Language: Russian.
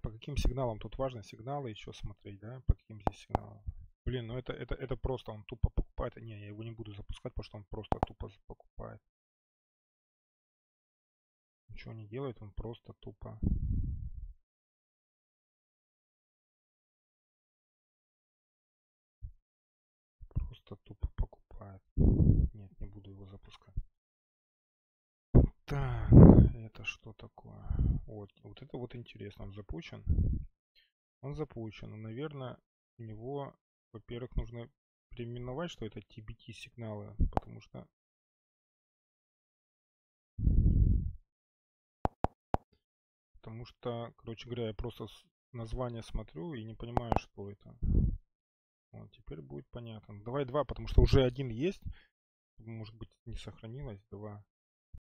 по каким сигналам? Тут важно сигналы еще смотреть, да? По каким здесь сигналам? Блин, ну это просто он тупо покупает. Не, я его не буду запускать, потому что он просто тупо покупает. Ничего не делает, он просто тупо. Просто тупо покупает. Нет, не буду его запускать. Так, это что такое? Вот это вот интересно. Он запущен? Он запущен. Но, наверное, у него, во-первых, нужно переименовать, что это TBT сигналы, потому что короче говоря, я просто название смотрю и не понимаю, что это. Вот, теперь будет понятно. Давай 2, потому что уже один есть. Может быть, не сохранилось. 2.